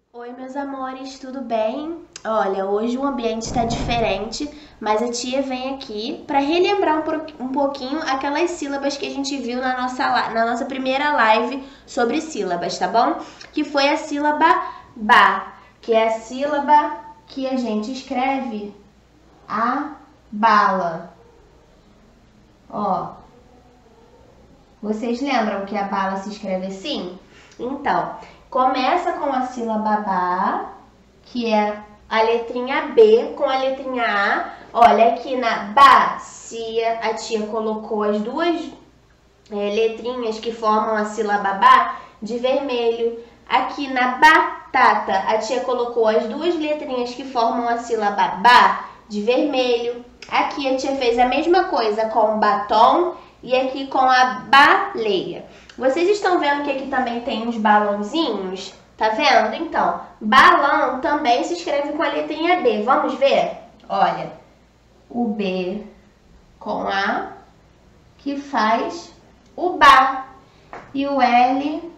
Oi, meus amores, tudo bem? Olha, hoje o ambiente está diferente, mas a tia vem aqui para relembrar um pouquinho aquelas sílabas que a gente viu na nossa primeira live sobre sílabas, tá bom? Que foi a sílaba ba, que é a sílaba que a gente escreve a bala. Ó, vocês lembram que a bala se escreve assim? Então, começa com a sílaba ba, que é a letrinha B com a letrinha A. Olha, aqui na bacia, a tia colocou as duas letrinhas que formam a sílaba ba de vermelho. Aqui na batata, a tia colocou as duas letrinhas que formam a sílaba ba de vermelho. Aqui a tia fez a mesma coisa com o batom e aqui com a baleia. Vocês estão vendo que aqui também tem uns balãozinhos? Tá vendo? Então, balão também se escreve com a letrinha B. Vamos ver? Olha, o B com A, que faz o ba. E o L,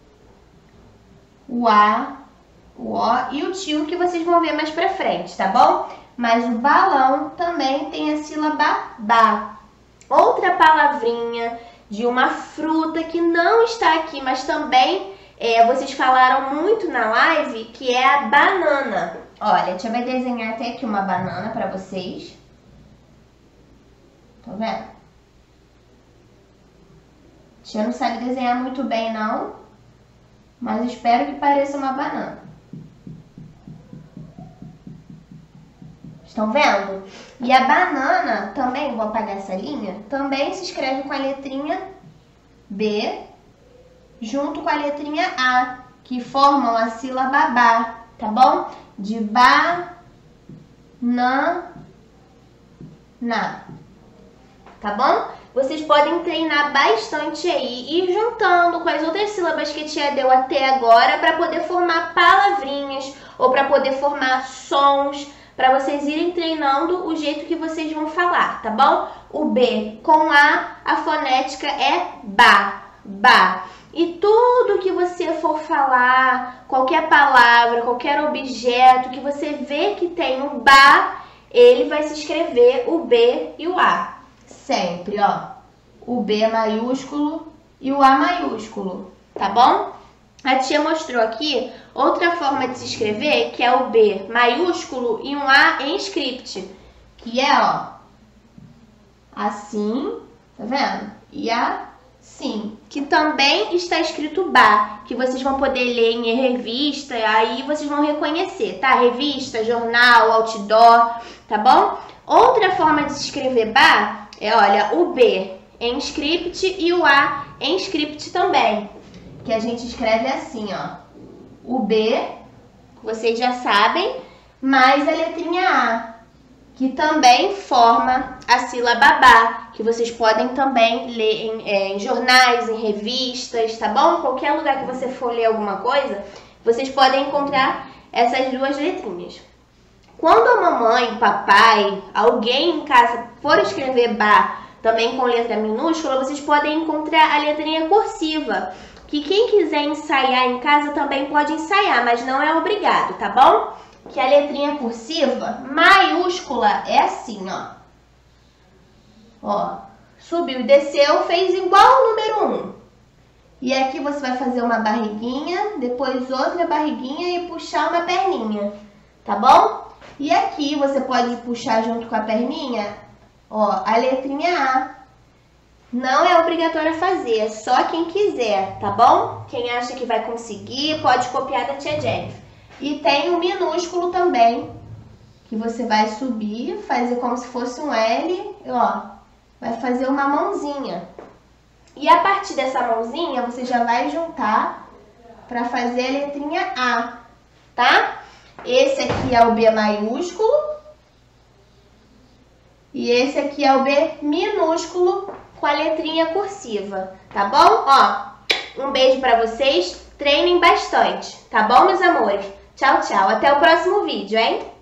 o A, o O e o tio, que vocês vão ver mais pra frente, tá bom? Mas o balão também tem a sílaba ba. Outra palavrinha de uma fruta que não está aqui, mas também vocês falaram muito na live, que é a banana. Olha, a tia vai desenhar até aqui uma banana para vocês. Tá vendo? A tia não sabe desenhar muito bem não, mas espero que pareça uma banana. Estão vendo? E a banana também, vou apagar essa linha, também se escreve com a letrinha B junto com a letrinha A, que formam a sílaba ba, tá bom? De ba, na, tá bom? Vocês podem treinar bastante aí e ir juntando com as outras sílabas que a tia deu até agora para poder formar palavrinhas ou para poder formar sons, para vocês irem treinando o jeito que vocês vão falar, tá bom? O B com a fonética é ba, ba. E tudo que você for falar, qualquer palavra, qualquer objeto que você vê que tem o ba, ele vai se escrever o B e o A. Sempre, ó. O B maiúsculo e o A maiúsculo, tá bom? A tia mostrou aqui outra forma de se escrever, que é o B maiúsculo e um A em script, que é, ó, assim, tá vendo? E assim, que também está escrito ba, que vocês vão poder ler em revista, aí vocês vão reconhecer, tá? Revista, jornal, outdoor, tá bom? Outra forma de se escrever ba é, olha, o B em script e o A em script também, que a gente escreve assim, ó, o B, vocês já sabem, mais a letrinha A, que também forma a sílaba ba, que vocês podem também ler em jornais, em revistas, tá bom? Qualquer lugar que você for ler alguma coisa, vocês podem encontrar essas duas letrinhas. Quando a mamãe, o papai, alguém em casa for escrever ba também com letra minúscula, vocês podem encontrar a letrinha cursiva, que quem quiser ensaiar em casa também pode ensaiar, mas não é obrigado, tá bom? Que a letrinha cursiva maiúscula é assim, ó. Ó, subiu e desceu, fez igual o número 1. E aqui você vai fazer uma barriguinha, depois outra barriguinha e puxar uma perninha, tá bom? E aqui você pode puxar junto com a perninha, ó, a letrinha A. Não é obrigatório fazer, é só quem quiser, tá bom? Quem acha que vai conseguir, pode copiar da tia Jennifer. E tem um minúsculo também, que você vai subir, fazer como se fosse um L, ó, vai fazer uma mãozinha. E a partir dessa mãozinha, você já vai juntar para fazer a letrinha A, tá? Esse aqui é o B maiúsculo e esse aqui é o B minúsculo com a letrinha cursiva, tá bom? Ó, um beijo pra vocês, treinem bastante, tá bom, meus amores? Tchau, tchau, até o próximo vídeo, hein?